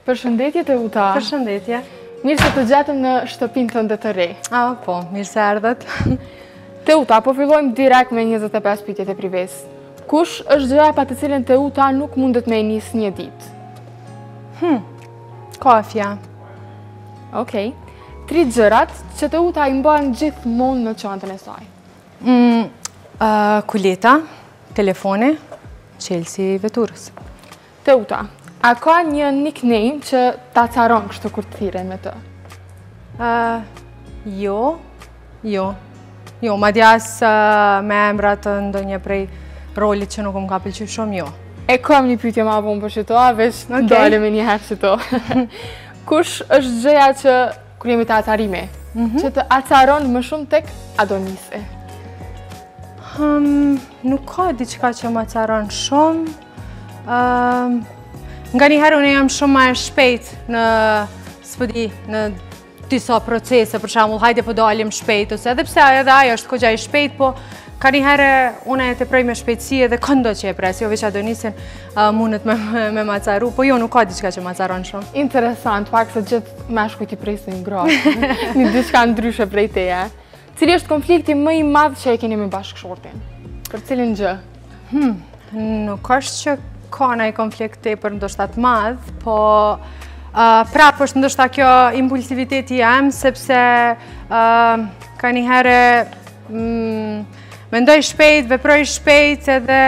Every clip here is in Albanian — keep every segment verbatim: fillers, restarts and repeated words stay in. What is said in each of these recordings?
Përshëndetje Teuta. Përshëndetje. Mirë se të gjetëm në shtëpinë tënde të re. A, po, mirë se ardhët. Teuta, po fillojmë direkt me njëzet e pesë pyetjet e prives. Kush është gjëja pa të cilën Teuta nuk mundet me nis një ditë? Hm, kafja. Okej. Tri gjërat që Teuta i mban gjithmonë në çantën e saj. Mm, uh, kuleta, telefoni, Chelsea veturës. Teuta, a ka një nickname që ta caron kështu kur të thirren me të? Uh, jo, jo. Jo, madje as uh, me emra të ndonjë prej rolit që nuk më ka pëlqyer shumë, jo. E kam një pyetje më vonë për çto, veç okay. Dalem një herë çto. Kush është gjëja që kur jemi të acarime, mm -hmm. që të acaron më shumë tek Adonisi? Um, nuk ka diçka që më acaron shumë. Um, nga një herë unë jam shumë më e shpejt në, s'pëdi, në disa procese, për shembull, hajde po dalim shpejt, ose edhe pse edhe ajo është kogja i shpejt, po ka një herë unë e teprej me shpejtësi edhe këndo që e pres, jo veç Adonisin uh, mundet me, me, me macaru, po jo nuk ka diçka që macaron shumë. Interesant, pak se gjithë meshkujt i presin gratë, një diçka ndryshe prej teje. Cili është konflikti më i madh që e keni me bashkëshortin? Për cilin gjë? Hmm, nuk është që ka ndonjë konflikt tepër ndoshta të madh, po uh, prap është ndoshta kjo impulsiviteti jam, sepse uh, ka një herë mm, mendoj shpejt, veproj shpejt edhe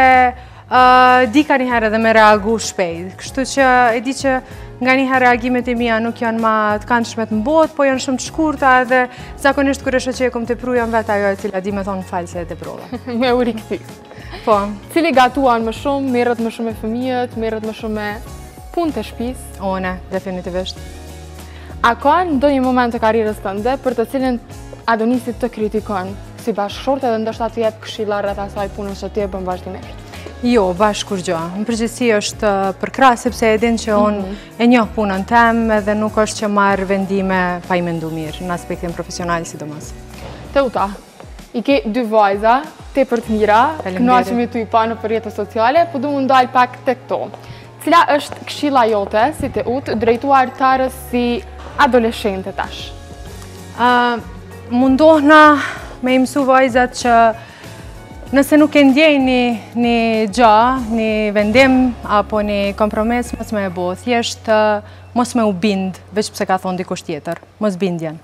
uh, di ka një herë edhe me reagu shpejt. Kështu që e di që nga një herë reagimet e mia nuk janë ma të këndshme të mbotë, po janë shumë të shkurta edhe zakonisht kur e shoqë kom tepru jam vetë ajo e cila di me thonë falë se e teprova. Me u rikthi. Po. Cili gatuan më shumë, merret më shumë me fëmijët, merret më shumë me punët e shtëpisë? One, definitivisht. A ka ndonjë moment të karrierës tënde për të cilën Adonisi të kritikon si bashkëshorte dhe ndoshta të jep këshilla rreth asaj punës që ti e bën vazhdimisht? Jo, bashkë kur gjë. Në përgjithësi është përkrah sepse e din që unë mm -hmm. e njoh punën tem edhe nuk është që marr vendime pa i mendu mirë në aspektin profesional sidomos. Teuta, i ke dy vajza, tepër të mira, kënaqemi tu i pa në rrjetet sociale, po du më ndal pak tek to. Cila është këshilla jote si Teutë drejtuar tarës si adoleshente tash? Uh, mundohna me i mësu vajzat që nëse nuk e ndjejnë një gjë, një vendim apo një kompromis, mos me e bo. Thjesht mos me u bind, veç pse ka thonë dikush tjetër. Mos bindjen.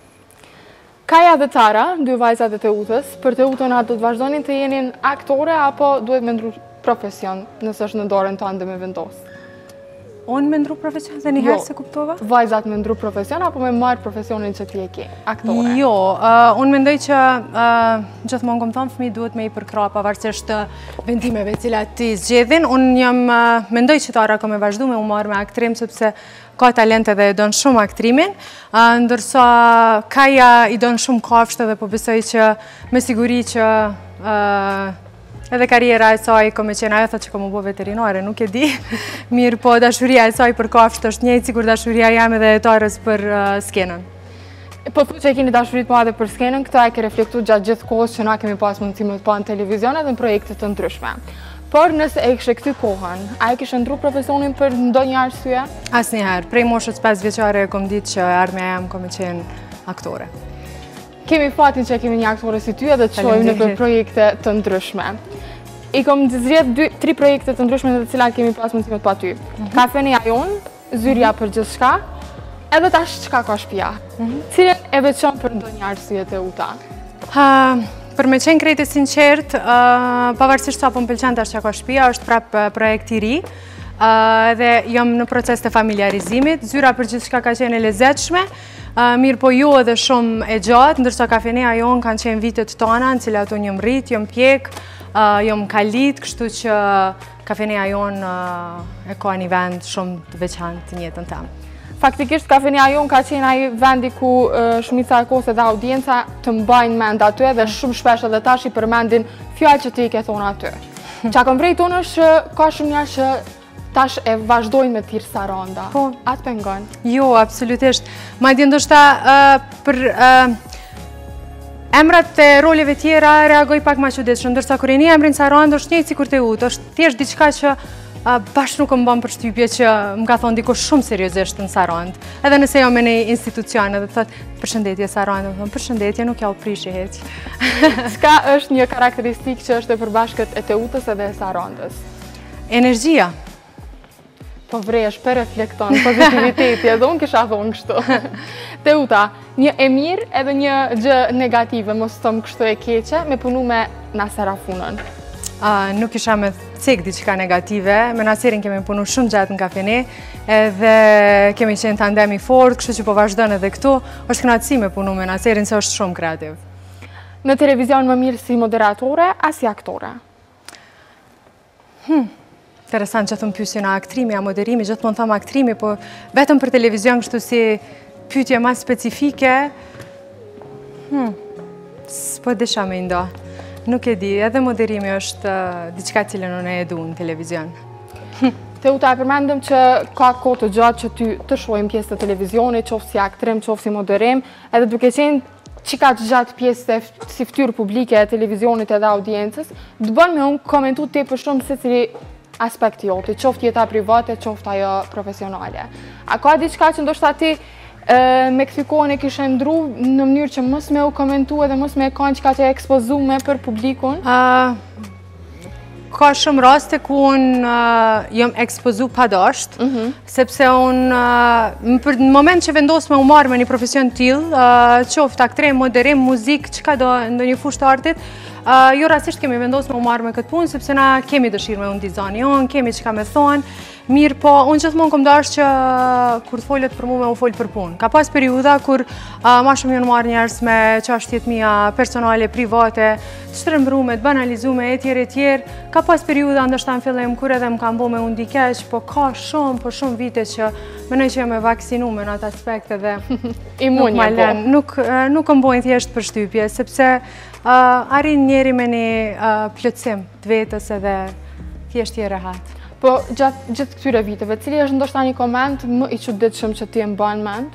Kaja dhe Tara, dy vajzat e Teutës, për Teutën a do të vazhdonin të jenin aktore apo duhet me ndru profesion nëse është në dorën tënde me vendos? Unë me ndru profesion dhe një herë se kuptova? Vajzat me ndru profesion apo me marrë profesionin që ti e ke, aktore? Jo, uh, unë mendoj që uh, gjithmonë kom thonë fëmijë duhet me i përkrah pavarësisht vendimeve cilat ti zgjedhin. Unë jam uh, mendoj që Tara ka me vazhdu me u marrë me aktrim sepse ka talent edhe e donë shumë aktrimin, uh, ndërsa Kaja i donë shumë kafshët dhe po besoj që me siguri që uh, edhe karriera e saj, kom e qenë ajo thot që kom u bo veterinare, nuk e di. Mirë, po dashuria e saj për kafshët është njëjtë sikur dashuria jam edhe e Tarës për uh, skenën. Po thu që e keni dashurit po edhe për skenën, këta e ke reflektu gjatë gjithë kohës që na kemi pas mundësi me të pa në televizion edhe në projekte të ndryshme. Por nëse e kështë këty kohën, a e kështë ndru profesionin për ndonjë arsye? Asnjëherë, prej moshës pesë vjeçare kom ditë që ardhmja jam kom e qenë aktore. Kemi fatin që kemi një aktore si ty edhe të shojmë në për projekte të ndryshme. I kom zgjedh tri projekte të ndryshme në të cilat kemi pas mundësi me të pa ty. Kafenia jonë, Zyrja për gjithçka, edhe tash çka ka shtëpia. Cilën e veçon për ndonjë arsye Teuta? Për me qenë krejt e sinqert, pavarësisht sa po më pëlqen tash çka ka shtëpia, është prap projekt i ri. Dhe jam në proces të familjarizimit. Zyra për gjithçka ka qenë e lezetshme. Uh, mirë po jo edhe shumë e gjatë, ndërsa kafenea jonë kanë qenë vitet tona, në cilat unë jom rrit, jom pjek, uh, jom kalit, kështu që kafenea jonë uh, e ka një vend shumë të veçantë të njëjtën tem. Faktikisht, kafenea jonë ka qenë ai vendi ku uh, shumica e kohës dhe audienca të mbajnë mend aty dhe shumë shpesh edhe tash i përmendin fjalë që ti i ke thonë aty. Çka kam vrejt unë është që ka shumë njerëz që tash e vazhdojnë me tirë saranda. Po. Atë pengon? Jo, absolutisht. Madje ndoshta uh, për uh, emrat e roleve tjera reagoj pak ma çuditshëm, ndërsa kur e një emrin Saranda është njëjtë sikur Teutë, është thjesht diçka që bashkë nuk më bën përshtypje që më ka thonë dikush shumë seriozisht në Sarandë. Edhe nëse jam me një institucion edhe thotë përshëndetje Sarandë, më thonë përshëndetje, nuk ja u prishi heq. Çka është një karakteristikë që është e përbashkët e Teutës edhe e Sarandës? Energjia. Po vresh, për reflekton, pozitiviteti, edhe unë kisha thonë kështu. Teuta, një e mirë edhe një gjë negative, mos thëmë kështu e keqe, me punu me Naserafunën. Nuk isha me cek diçka negative, me Naserin kemi punu shumë gjatë në kafene, edhe kemi qenë tandemi fort, kështu që po vazhdojnë edhe këtu, është kënaqësi me punu me Naserin, se është shumë kreativ. Në televizion më mirë si moderatore, a si aktore? Hmm. Interesant që thëmë pyesje në aktrimi, a moderimi, gjithmonë thëmë aktrimi, po vetëm për televizion kështu si pyetje ma specifike, hmm, s'po desha me ndo. Nuk e di, edhe moderimi është diçka cilën unë e du në televizion. Teuta, e përmendëm që ka kohë të gjatë që ty të shohim pjesë të televizionit, qoftë si aktrim, qoftë si moderim, edhe duke qenë qika të gjatë pjesë si ftyrë publike e televizionit edhe audiencës, të bën me unë komentu te për shumë se cili aspekti joti, qoftë jeta private, qoftë ajo profesionale. A ka diçka që ndoshta ti me këthy kohën e kishe ndru në mënyrë që mos me u komentu edhe mos me e kanë qka që e ekspozume për publikun? Ka shumë raste ku unë jam ekspozu pa dasht, sepse unë në moment që vendos me u marrë me një profesion t'ilë, qoftë aktrim, moderim, muzik, qka do në një fushë të artit, jo rasisht kemi vendos me u marrë me këtë punë, sepse na kemi dëshirë me unë dizajni jonë, kemi qka me thonë, mirë po, unë gjithmonë kom dash që kur të folët për mu me u folë për punë. Ka pas periuda kur ma shumë jënë marrë njerës me qashtjet mija personale, private, të shtrembrume, të banalizume, e tjerë, e tjerë. Ka pas periuda ndështë ta në fillim kur edhe më kam bo me unë dikesh, po ka shumë, po shumë vite që menoj që jam e vaksinu me në atë aspekte dhe nuk ma len. Nuk më bojnë thjesht për shtypje, sepse arin njeri me një plëtsim të vetës edhe thjesht tjere rehat. Po, gjithë këtyre viteve, cili është ndoshta një koment më i çuditshëm që ti e mban mend?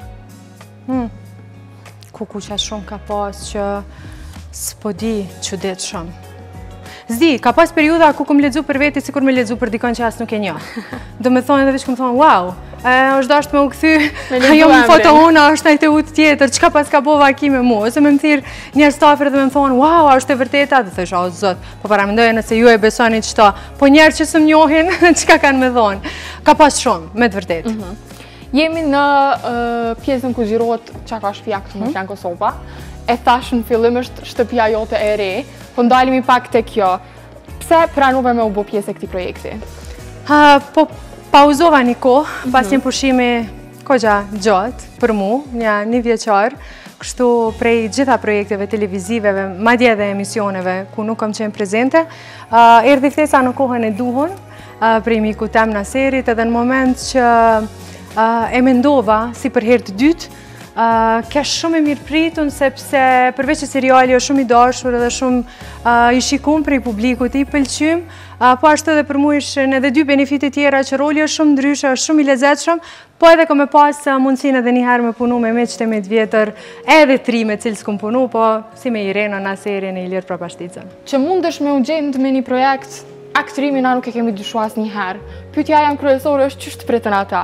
Ku kuqa shumë ka pas që s'po di çuditshëm. Zdi, ka pas periuda ku kom lexu për veti si kur me lexu për dikon që as nuk e njoh. Do me thonë edhe veç kom thonë, wow, është dasht me u këthy, ajo më foto una, është najtë e utë tjetër, qka pas ka bova aki me mu, ose me më thirë njerë stafër dhe me më thonë, wow, është e vërteta, dhe thësha, o zot, po para mendoje nëse ju e besoni qëta, po njerë që së më njohin, qka kanë me thonë. Ka pas shumë, me të vërtet. Jemi në pjesën ku zhirot qa ka shtëpia këtu në Flan Kosova, e thash në fillim është shtëpia jote e re, po ndalimi pak të kjo. Pse pranove me u bo pjesë e këti projekti? Po pauzova një kohë, pas një pushimi kogja gjatë për mu, një vjeqarë, kështu prej gjitha projekteve televiziveve, madje dhe emisioneve ku nuk kam qenë prezente, erdi ftesa në kohën e duhun, prej miku tem Naserit, edhe në moment që e mendova si për herë të dytë, ka shumë e mirë pritun, sepse përveç që seriali është shumë i dashur edhe shumë i shikun për i publikut, i pëlqym, po ashtu edhe për mu ishën edhe dy benefitit tjera që roli është shumë ndryshe, është shumë i lezetshëm, po edhe kom e pas mundësin edhe njëherë me punu me meqët e me të vjetër, edhe tri me cilë s'kom punu, po si me Irena, Naserin e Ilir Prapashticën. Që mundesh me u gjendë me një projekt, aktrimi na nuk e kemi dyshuas njëherë. Pyetja jam kryesore është ç'është pritën ata?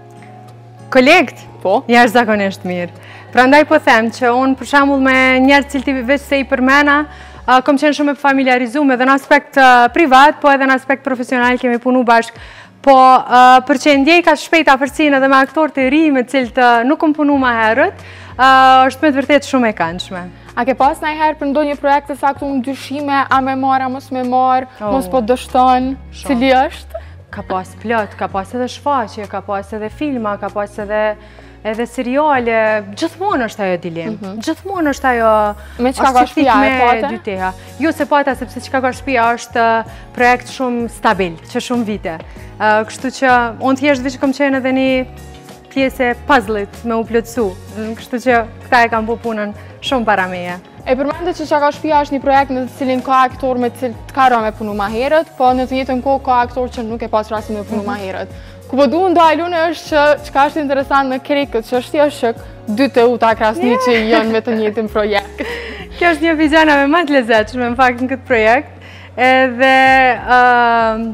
Kolekt? Po? Jashtë zakonisht mirë. Pra ndaj po them që unë për shembull me njerë cilë të veç se i përmena, kom qenë shumë e familiarizume edhe në aspekt privat, po edhe në aspekt profesional kemi punu bashkë. Po për që ndjej ka shpejt afërsinë edhe me aktorë të ri me cilë të nuk kom punu ma herët, është me të vërtet shumë e këndshme. A ke pas në i herë për ndonjë projekte sa këtu në dyshime, a me marë, a mos me marë, mos po dështon, cili është? Ka pas plot, ka pas edhe shfaqje, ka pas edhe filma, ka pas edhe edhe seriale, gjithmonë është ajo dilim, gjithmonë është ajo... Me qka ka shpia e pate? Jo se pata, sepse qka ka shpia është projekt shumë stabil, që shumë vite. Kështu që unë thjesht vishë kom qenë edhe një pjesë e puzzle-it me u plotësu, kështu që këta e kam po punën shumë para meje. E përmende që Qa ka shpia është një projekt në të cilin ka aktor me cilë të kara me punu ma herët, po në të jetën kohë ka aktor që nuk e pas rasi me punu ma herët. Ku po du ndalune është që qka është interesant në krikët, që është është që dy të uta krasni që janë me të njëtin projekt. Kjo është një vizionave më të lezetshme në fakt në këtë projekt, edhe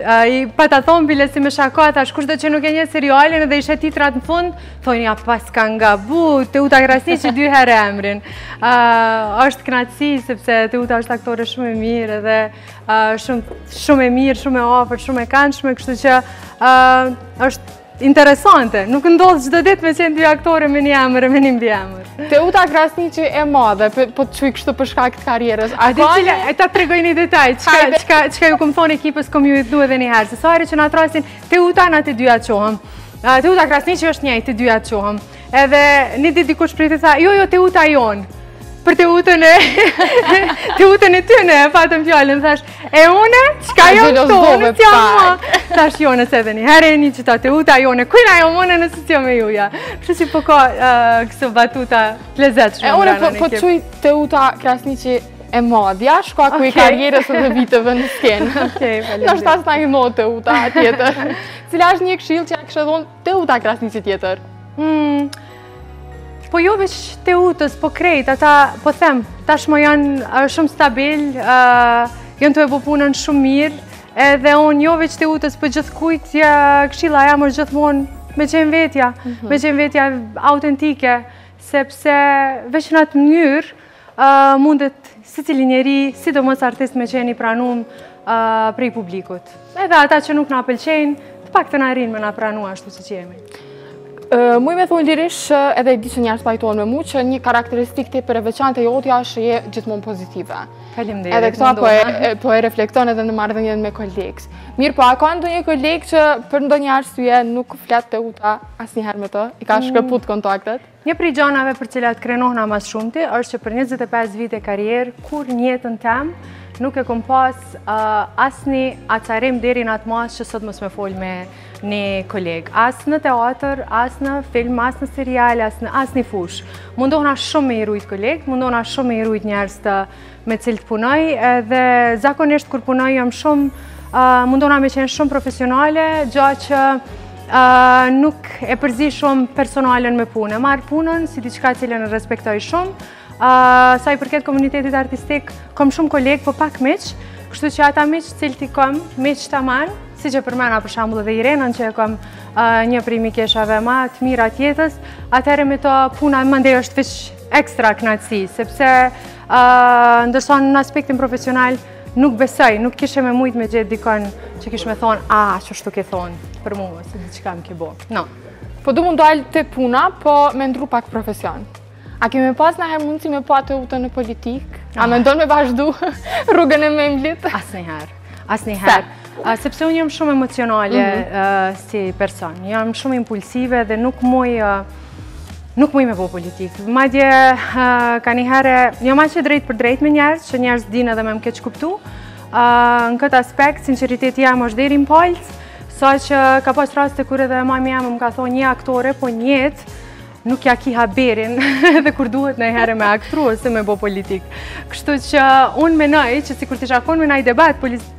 i pa ta thonë bile si me shaka, thash kushdo që nuk e një serialin edhe ishe titrat në fund, thonë ja pas ka nga bu, Teuta Krasniqi dy herë emrin. Është knatësi, sepse Teuta është aktore shumë e mirë edhe shumë e mirë, shumë e afër, shumë e këndshme, kështu që është interesante. Nuk ndodhë çdo ditë me qenë dy aktore me një emër e me një mbiemër. Teuta Krasniqi e madhe, po të quj kështu për shkak të karrierës. A di cila, e ta tregoj një detaj, çka ju kom thonë ekipës, kom ju i dhu edhe një herë, se sari që na trasin, Teuta na të dyja qohëm. Teuta Krasniqi është njëjtë, të dyja qohëm. Edhe një ditë dikush priti tha, jo, jo, Teuta jonë. Për Teutën e... Teutën e tyne, e patëm fjallën, thash, e une, qka jonë tonë, t'ja ma? Thash, jone, se dhe një herë e një qëta, Teuta jone, kujna jo mone nësë t'jo me juja. Kështë që po ka kësë batuta të lezetshme. E une, po të quj Teuta Krasniqi e madhja, shka ku i karrierës dhe viteve në skenë. Në është tas na i mo Teuta tjetër. Cila është një këshill që ja kështë dhonë Teuta Krasniqi tjetër? Po jo veç Teutës, po krejt, ata, po them, tashmo janë shumë stabil, janë të e bu punën shumë mirë, edhe unë jo veç Teutës, po gjithë kujtë këshilla jam është gjithmonë me qenë vetja, me qenë vetja autentike, sepse veç në atë mënyrë mundet si cili njeri, si do mos artist me qenë i pranum prej publikut. Edhe ata që nuk na pëlqejnë, të pak të na rinë me na pranu ashtu si që jemi. Muj me thonë lirish edhe i di që njerës pajtojnë me mu që një karakteristik të për e veçante e jotja është je gjithmonë pozitive. Faleminderit. Edhe këta po e reflekton edhe në marrëdhënien me kolegës. Mirë po, a ka ndonjë kolegë që për ndonjë arsye nuk flet Teuta asnjëherë me të, i ka shkëput kontaktet? Një prej gjanave për cilat krenohna mas shumti është që për njëzet e pesë vite karrierë, kur njëtën tem, nuk e kom pas asni acarim deri në atë mas që sot mos me fol me një kolegë. As në teatr, as në film, as në serial, as në fush. Mundohna shumë me i rujt kolegë, mundohna shumë me i rujt njerës të me cilë të punoj, dhe zakonisht kur punoj jam shumë, mundohna me qenë shumë profesionale, gjatë që nuk e përzi shumë personalen me punë. Marë punën si diçka cilën e respektoj shumë, sa i përket komunitetit artistik, kom shumë kolegë, po pak miq, kështu që ata miq cilë ti kom, miq të marë, si që për mena për shambull dhe Irenën, që e kom një prej mikeshave ma të mira tjetës, atëherë me të puna më ndej është veç ekstra knatësi, sepse ndërsa në aspektin profesional nuk besoj, nuk kishe me mujt me gjithë dikon që kish me thonë, a, që shtu ke thonë për mu, se diqka më ke bo. No. Po du mund dalë të puna, po me ndru pak profesion. A kemi pas në herë mundësi me pa Teutën në politikë? A me ndonë me vazhdu rrugën e Memlit? Asnjëherë, asnjëherë. Sepse unë jam shumë emocionale si person, jam shumë impulsive dhe nuk muj nuk muj me bo politikë. Madje ka një herë, jam aqe drejt për drejt me njerës, që njerës din edhe me më keq kuptu. Në këtë aspekt, sinceriteti jam është deri në palc, sa që ka pas raste kur edhe mami jam më ka thonë një aktore, po njetë, nuk ja ki haberin dhe kur duhet në herë me aktru ose me bo politikë. Kështu që unë menoj që si kur të shakon me naj debat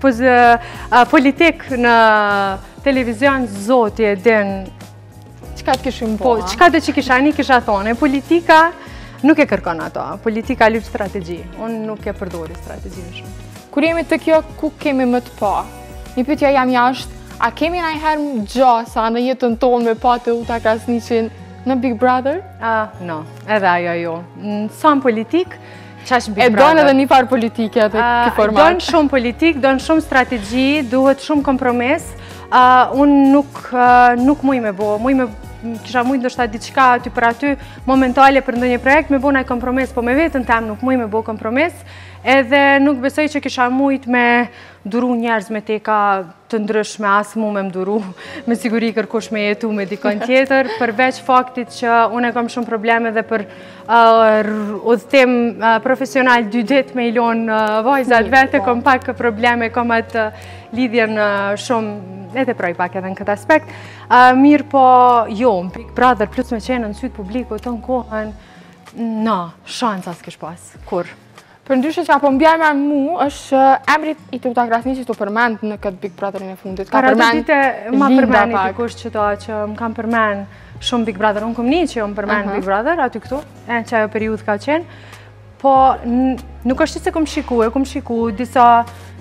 politik në televizion, zoti e din qka të kishim bo? Qka të që kisha një kisha thonë, politika nuk e kërkon ato, politika lyp strategji, unë nuk e përdori strategjin shumë. Kur jemi të kjo, ku kemi më të pa? Një pyetja jam jashtë, a kemi najherë gjasa në jetën tonë me pa Teuta Krasniqin në Big Brother? No, edhe ajo jo. Sa në politik, qash Big Brother. E donë edhe një farë politike atë këtë format? Donë shumë politik, donë shumë strategji, duhet shumë kompromis. Unë nuk muj me bo, muj me kisha muj ndoshta diçka aty për aty momentale për ndonjë projekt, me bo naj kompromis, po me vetën tem nuk muj me bo kompromis, edhe nuk besoj që kisha mujt me duru njerëz me teka të ndryshme, asë mu me mduru, me siguri kërkush me jetu me dikon tjetër, përveç faktit që unë e kam shumë probleme dhe për udhëtim profesional dy dit me ilon vajzat vete, kom pak probleme, kom atë lidhjen shumë, e të proj pak edhe në këtë aspekt. Mirë po, jo, Big Brother, plus me qenë në sytë publiku, të në kohën, no, shansa s'kish pas, kur? Për ndryshe që apo mbjarë me mu, është emrit i Teuta Krasniqi të përmend në këtë Big Brotherin e fundit. Ka përmend ma përmend i dikush që ta që më kam përmend shumë Big Brother. Unë kom një që jo më përmend Big Brother, aty këtu, e që ajo periud ka qenë. Po, nuk është që se kom shiku, e kom shiku disa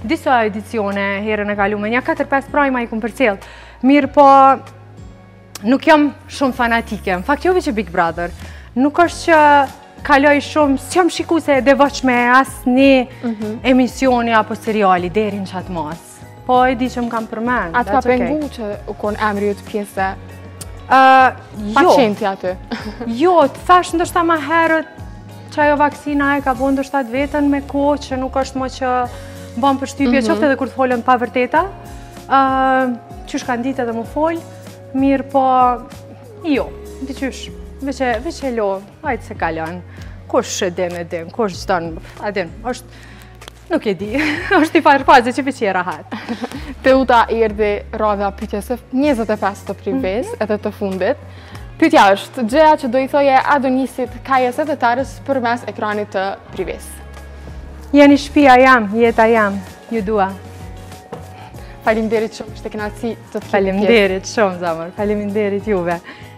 disa edicione herën e kalume, një katër pesë prajma i kum përcjell. Mirë po, nuk jam shumë fanatike, në fakt jo veç e Big Brother. Nuk është që kaloj shumë, s'jam shikuese e devotshme asë një emisioni apo seriali deri në qatë mas. Po e di që më kam përmen. A të ka pengu që u konë emri ju të pjesë jo. pacienti aty? Jo, të thash ndoshta ma herët që ajo vaksina e ka bo ndoshta të vetën me ko që nuk është më që bën përshtypje qofte edhe kur të folën pa vërteta. Qysh kanë ditë edhe më folë, mirë po jo, di qysh, veç e lo, hajtë se kalon. Kush e din e din, kush qëton, a din, është, nuk e di, është i farfaze që veç e rahat. Te uta erdhi radha pyetjese njëzet e pesë të prives, edhe të fundit. Pyetja është, gjëja që do i thoje Adonisit Kajes edhe Tarës përmes ekranit të prives. Jeni shtëpia jam, jeta jam, ju dua. Faleminderit shumë, ishte kënaqësi të të kemi pjesë. Faleminderit shumë, zamër, faleminderit juve.